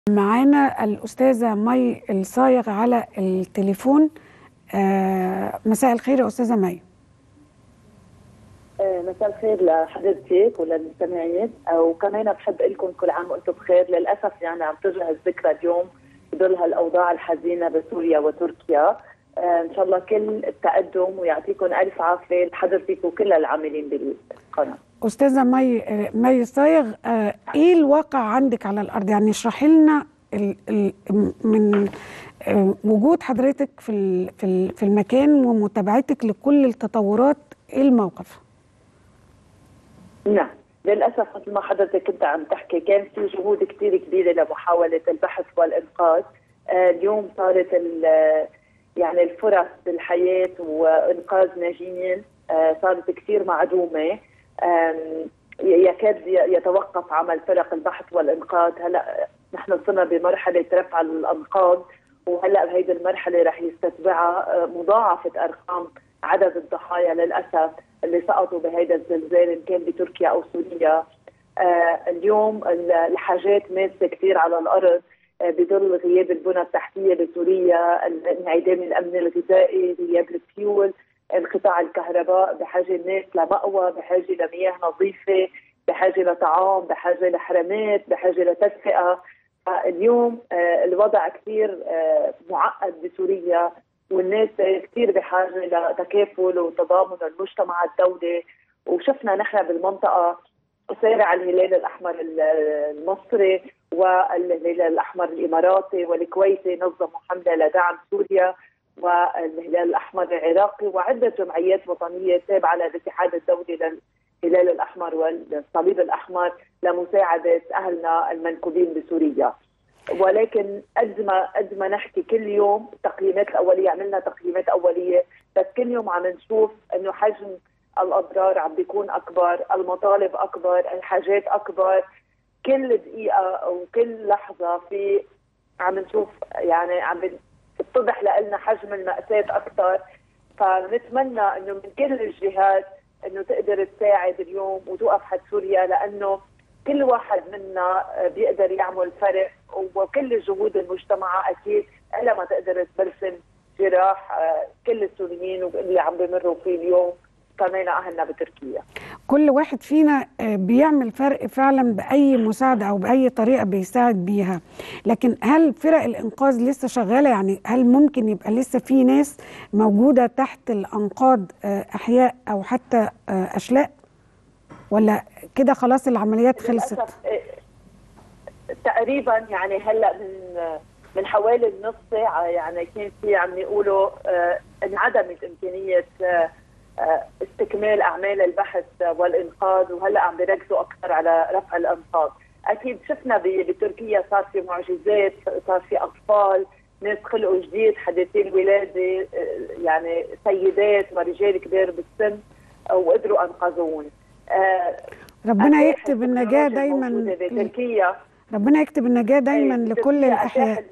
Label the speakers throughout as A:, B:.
A: معانا الأستاذة مي الصايغ على التليفون. مساء الخير يا أستاذة مي.
B: مساء الخير لحضرتك وللمستمعين، وكمان بحب اقول لكم كل عام وانتم بخير. للاسف يعني عم تجهز الذكرى اليوم بظل هالاوضاع الحزينه بسوريا وتركيا. ان شاء الله كل التقدم ويعطيكم الف عافيه لحضرتك وكل العاملين بالقناه.
A: أستاذة مي الصايغ، إيه الواقع عندك على الأرض؟ يعني اشرحي لنا من وجود حضرتك في المكان ومتابعتك لكل التطورات، إيه الموقف؟
B: نعم، للاسف مثل ما حضرتك كنت عم تحكي كان في جهود كثير كبيره لمحاوله البحث والانقاذ. اليوم صارت يعني الفرص بالحياه وانقاذ ناجين صارت كثير معدومه. يكاد يتوقف عمل فرق البحث والانقاذ. هلا نحن وصلنا بمرحله رفع الانقاض، وهلا بهيدي المرحله رح يستتبعها مضاعفه ارقام عدد الضحايا للاسف اللي سقطوا بهيدا الزلزال ان كان بتركيا او سوريا. اليوم الحاجات ماسه كثير على الارض بظل غياب البنى التحتيه بسوريا، انعدام الامن الغذائي، غياب الفيول، انقطاع الكهرباء، بحاجه الناس لمأوى، بحاجه لمياه نظيفه، بحاجه لطعام، بحاجه لحرمات، بحاجه لتدفئه. اليوم الوضع كثير معقد بسوريا، والناس كثير بحاجه لتكافل وتضامن المجتمع الدولي. وشفنا نحن بالمنطقه سارع الهلال الاحمر المصري والهلال الاحمر الاماراتي والكويتي نظموا حمله لدعم سوريا، والهلال الاحمر العراقي وعده جمعيات وطنيه تابعه للاتحاد الدولي للهلال الاحمر والصليب الاحمر لمساعده اهلنا المنكوبين بسوريا. ولكن قد ما نحكي كل يوم التقييمات الاوليه، عملنا تقييمات اوليه، بس كل يوم عم نشوف انه حجم الاضرار عم بيكون اكبر، المطالب اكبر، الحاجات اكبر. كل دقيقه وكل لحظه في عم نشوف يعني عم بتتضح لنا حجم المأساة اكثر. فنتمنى انه من كل الجهات انه تقدر تساعد اليوم وتوقف حد سوريا، لانه كل واحد منا بيقدر يعمل فرق، وكل جهود المجتمع اكيد الا ما تقدر تبرسم جراح كل السوريين واللي عم بمروا فيه اليوم، كمان اهلنا بتركيا.
A: كل واحد فينا بيعمل فرق فعلا بأي مساعدة أو بأي طريقة بيساعد بيها. لكن هل فرق الإنقاذ لسه شغالة؟ يعني هل ممكن يبقى لسه في ناس موجودة تحت الأنقاض، أحياء أو حتى أشلاء، ولا كده خلاص العمليات خلصت؟
B: تقريبا يعني هلا من حوالي نص ساعة يعني كان في عم يقولوا انعدمت إمكانية استكمال اعمال البحث والانقاذ، وهلا عم بيركزوا اكثر على رفع الانقاض. اكيد شفنا بتركيا صار في معجزات، صار في اطفال، ناس خلقوا جديد حديثي الولاده، يعني سيدات ورجال كبار بالسن وقدروا انقذوهم.
A: ربنا يكتب النجاة دايما
B: بتركيا،
A: ربنا يكتب النجاة دايما لكل الاحياء.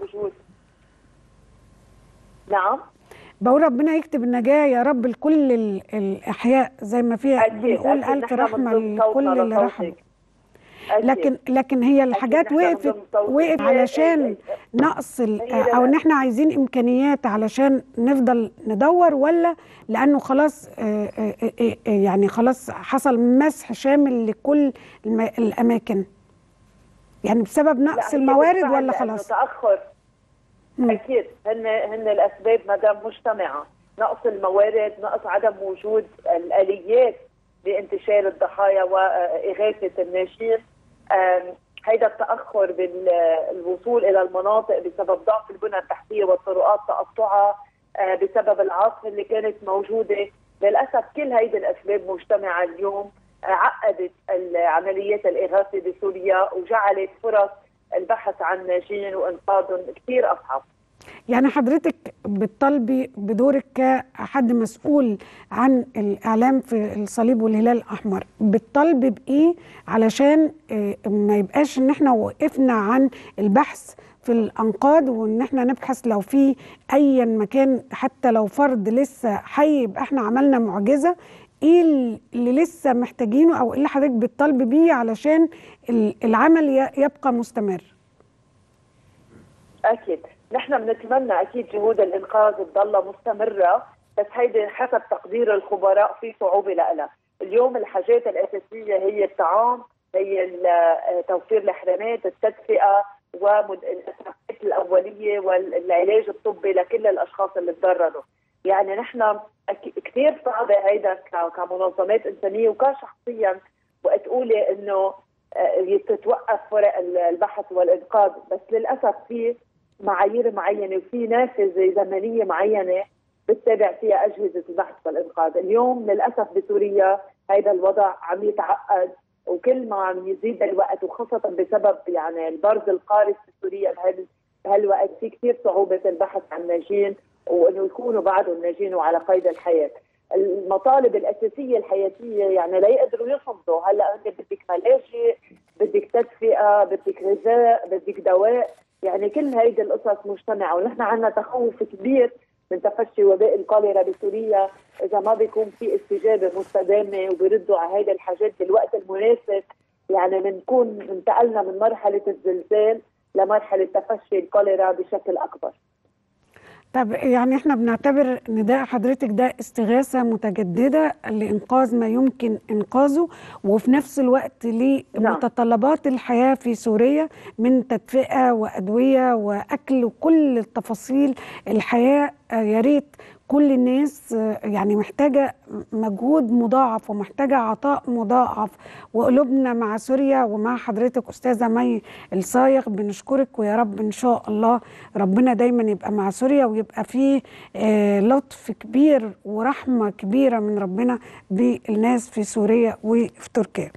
B: نعم،
A: بقول ربنا يكتب النجاة يا رب لكل الأحياء، زي ما فيها بنقول ألف رحمة لكل اللي رحموا. لكن هي الحاجات وقف علشان نقص أو إن إحنا عايزين إمكانيات علشان نفضل ندور، ولا لأنه خلاص يعني خلاص حصل مسح شامل لكل الأماكن؟ يعني بسبب نقص الموارد ولا خلاص؟
B: تأخر. اكيد هن الاسباب مدام مجتمعه، نقص الموارد، نقص عدم وجود الاليات لانتشال الضحايا واغاثه الناجين. هيدا التاخر بالوصول الى المناطق بسبب ضعف البنى التحتيه والطرقات تقطعها، بسبب العاصفه اللي كانت موجوده. للاسف كل هيدي الاسباب مجتمعه اليوم عقدت عمليات الاغاثه بسوريا وجعلت فرص البحث عن ناجين وانقاذهم كثير اصعب.
A: يعني حضرتك بتطالبي بدورك كحد مسؤول عن الاعلام في الصليب والهلال الاحمر، بتطالبي بايه علشان ما يبقاش ان احنا وقفنا عن البحث في الانقاض، وان احنا نبحث لو في اي مكان حتى لو فرد لسه حي يبقى احنا عملنا معجزه؟ ايه اللي لسه محتاجينه او ايه اللي حضرتك بتطالبي بيه علشان العمل يبقى مستمر؟
B: اكيد نحن بنتمنى اكيد جهود الانقاذ تضل مستمره، بس هيدي حسب تقدير الخبراء في صعوبه لها. اليوم الحاجات الاساسيه هي الطعام، هي توفير الحرامات، التدفئه والاسعافات الاوليه والعلاج الطبي لكل الاشخاص اللي تضرروا. يعني نحن كثير صعبه هيدا كمنظمات انسانيه وكشخصيا وقت تقولي انه تتوقف فرق البحث والانقاذ، بس للاسف في معايير معينه وفي نافذه زمنيه معينه بتتابع فيها اجهزه البحث والانقاذ. اليوم للاسف بسوريا هيدا الوضع عم يتعقد، وكل ما عم يزيد الوقت وخاصه بسبب يعني البرد القارس في سوريا بهالوقت في كثير صعوبه البحث عن ناجين وانه يكونوا بعدهم ناجين وعلى قيد الحياه. المطالب الاساسيه الحياتيه يعني لا يقدروا يصمدوا. هلا انت بدك ملاجئ، بدك تدفئه، بدك غذاء، بدك دواء، يعني كل هيدي القصص مجتمعه، ونحن عندنا تخوف كبير من تفشي وباء الكوليرا بسوريا اذا ما بيكون في استجابه مستدامه وبيردوا على هيدي الحاجات بالوقت المناسب. يعني بنكون انتقلنا من مرحله الزلزال لمرحله تفشي الكوليرا بشكل اكبر.
A: طب يعني احنا بنعتبر نداء حضرتك ده استغاثة متجددة لإنقاذ ما يمكن إنقاذه، وفي نفس الوقت لمتطلبات الحياة في سوريا من تدفئة وأدوية وأكل وكل التفاصيل الحياة. يا ريت كل الناس يعني محتاجة مجهود مضاعف ومحتاجة عطاء مضاعف، وقلوبنا مع سوريا ومع حضرتك أستاذة مي الصايغ. بنشكرك، ويا رب إن شاء الله ربنا دايما يبقى مع سوريا، ويبقى فيه لطف كبير ورحمة كبيرة من ربنا بالناس في سوريا وفي تركيا.